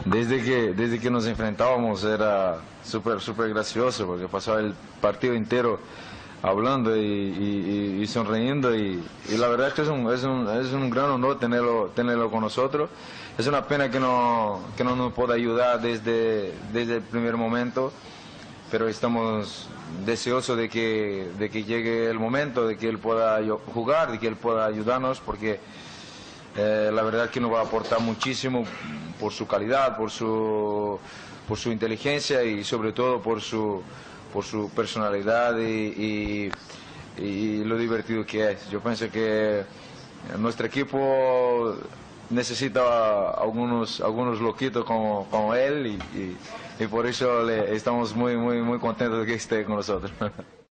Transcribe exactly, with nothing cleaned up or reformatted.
Desde que, desde que nos enfrentábamos era súper súper gracioso porque pasaba el partido entero hablando y, y, y sonriendo y, y la verdad es que es un, es un, es un gran honor tenerlo, tenerlo con nosotros. Es una pena que no, que no nos pueda ayudar desde, desde el primer momento, pero estamos deseosos de que, de que llegue el momento, de que él pueda jugar, de que él pueda ayudarnos, porque eh, la verdad es que nos va a aportar muchísimo por su calidad, por su, por su inteligencia y sobre todo por su, por su personalidad y, y, y lo divertido que es. Yo pienso que nuestro equipo necesita algunos, algunos loquitos como, como él y, y, y por eso le, estamos muy, muy, muy contentos de que esté con nosotros.